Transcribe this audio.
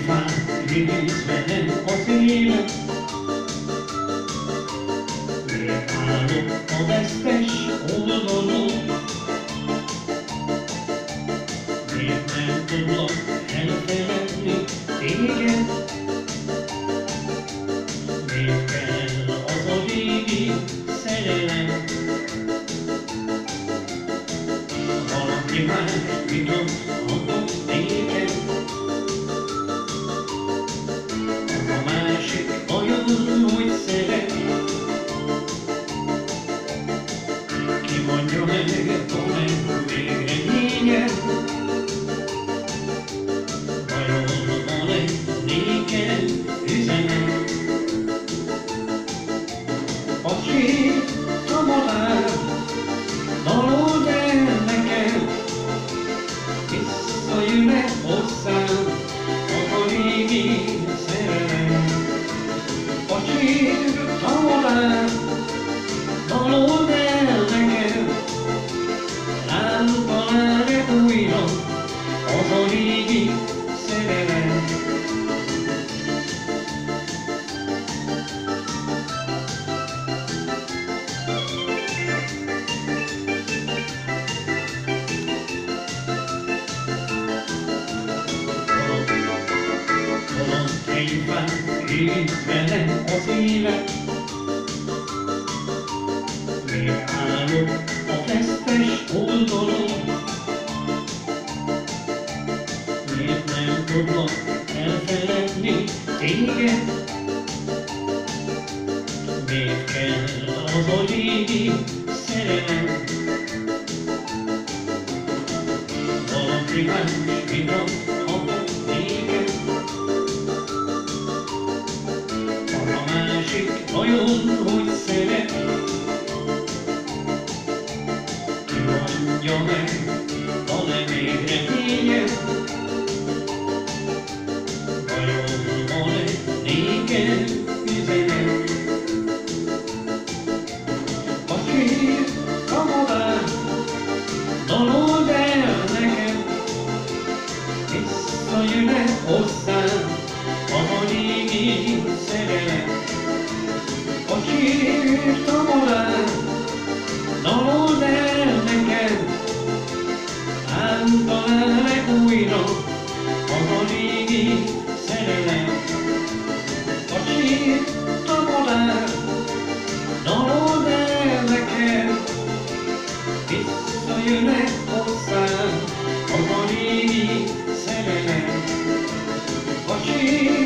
Részben az élet, miért állok a vesztes oldalon? Miért nem tudlak elfeledni téged? Miért kell az a régi szerelem? Valaki más titok adott néked. Vajon, hogy szeret? Ki mondja meg, van-e véleménye? Vajon van-e néked üzenet? Aki a madár, dalold el nekem, visszajön-e hozzám a régi szerelem? A madár, dalold el nekem, rám talál-e újra az a régi szerelem? Élt velem az élet, miért állok a vesztes oldalon? Miért nem tudlak elfeledni téged? Miért kell az a régi szerelem? Valaki más vitathat néked. Vajon, hogy szeret? Ki mondja meg, van-e még reménye? Vajon van-e néked üzenet? Aki a madár, dalold el nekem, visszajön-e hozzám a régi szerelem? Akiért a madár, dalold el nekem, ám talál-e újra az a régi szerelem? Akiért a madár, dalold el nekem, visszajön-e hozzám az a régi szerelem? Akiért